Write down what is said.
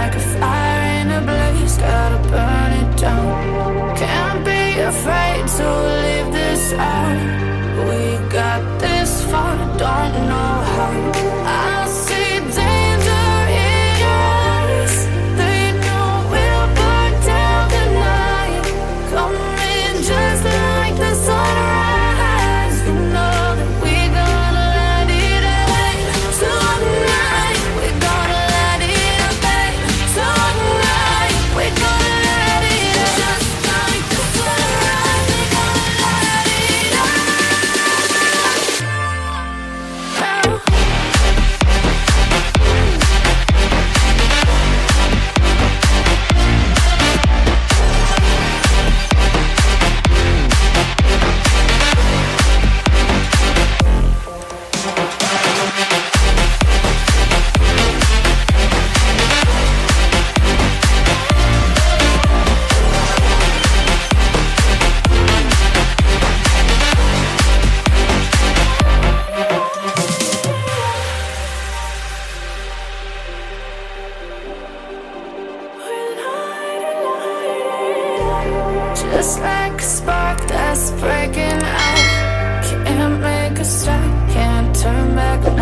like a fire in a blaze, gotta burn it down. Can't be afraid to leave this out. We got this far, don't know how. I see danger in your eyes. They know we'll burn down the night. Coming just like the sunrise. You know that we gonna let it rain. Tonight we gonna let it rain. Tonight we gonna let it rain. Just like the sunrise, we gonna let it rain. Just like a spark that's breaking out. Can't make a stop, can't turn back.